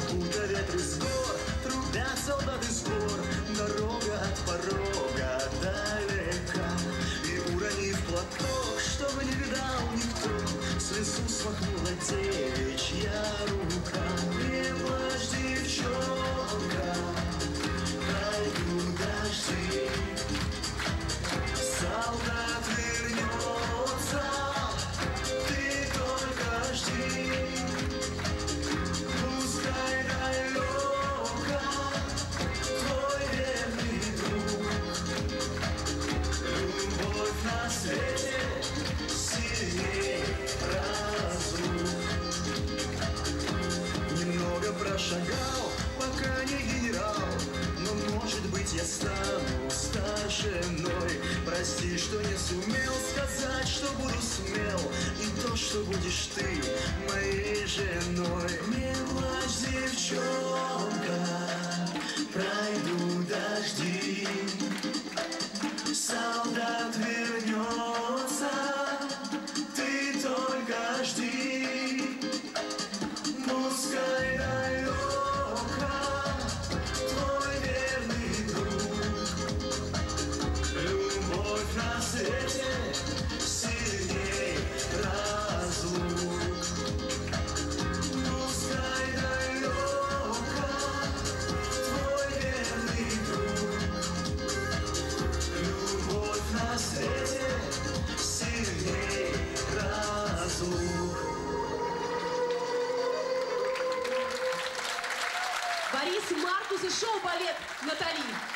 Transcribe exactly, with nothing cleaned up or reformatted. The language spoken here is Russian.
будто ветры с гор, трубят солдаты сбор. Дорога от порога далека, и уронив платок, чтобы не видал никто, слезу смахнула девичья рука. Не плачь, девчонка, пройдут дожди, солдат вернется, ты только жди. Пускай далеко твой верный друг, любовь на свете сильней разлук. Немного прошагал, пока не генерал, но, может быть, я стану старшиной. Прости, что не сумел сказать, что буду смел, и то, что будешь ты моей женой. Не плачь, девчонка, пройдут дожди, солдат вернется, ты только жди. Пускай далеко твой верный друг, любовь на свете сильней разлук. Пускай далеко твой верный друг, любовь на свете сильней разлук. Борис Маркус и шоу-балет «Натали».